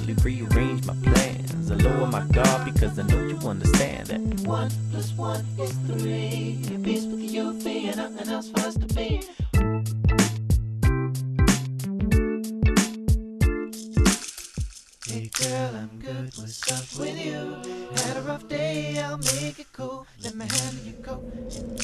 mentally rearrange my plans. I lower my guard because I know you understand that 1 + 1 is 3. Peace with you, and nothing else for us to be. Hey girl, I'm good, what's up with you? Had a rough day, I'll make it cool. Let me handle your coat.